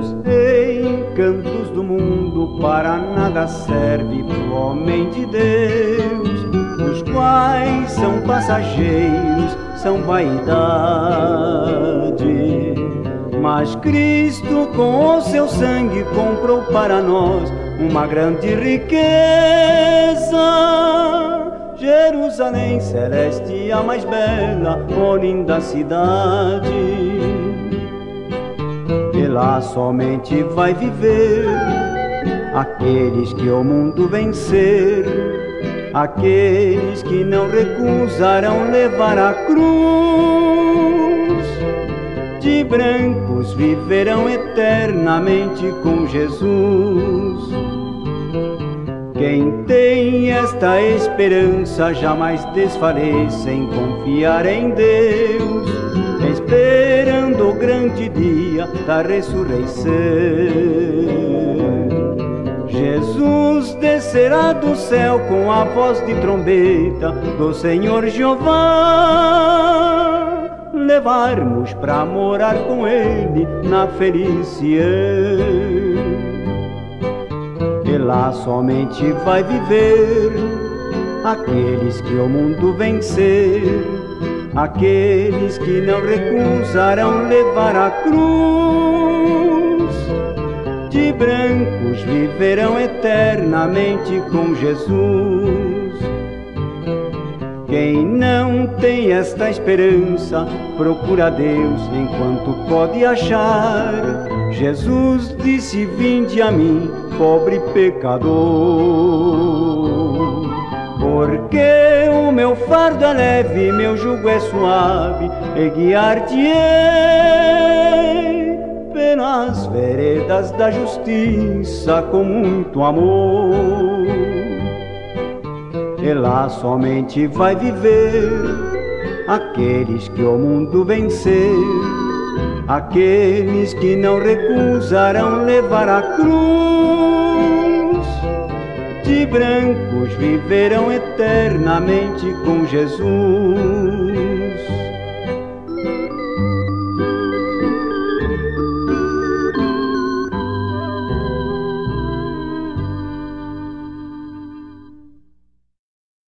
Os encantos do mundo para nada serve pro homem de Deus, os quais são passageiros, são vaidade. Mas Cristo com o seu sangue comprou para nós uma grande riqueza, Jerusalém celeste, a mais bela, ó linda cidade. E lá somente vai viver aqueles que o mundo vencer, aqueles que não recusarão levar a cruz. De brancos viverão eternamente com Jesus. Quem tem esta esperança jamais desfalece em confiar em Deus, esperando o grande dia da ressurreição. Jesus descerá do céu com a voz de trombeta do Senhor Jeová, levar-nos pra morar com Ele na felicidade. E lá somente vai viver aqueles que o mundo vencer, aqueles que não recusarão levar a cruz. De brancos viverão eternamente com Jesus. Quem não tem esta esperança, procura Deus enquanto pode achar. Jesus disse: vinde a mim, pobre pecador, porque o meu fardo é leve, meu jugo é suave, e guiar-te-ei pelas veredas da justiça com muito amor. E lá somente vai viver aqueles que o mundo vencer, aqueles que não recusarão levar a cruz. De brancos viverão eternamente com Jesus.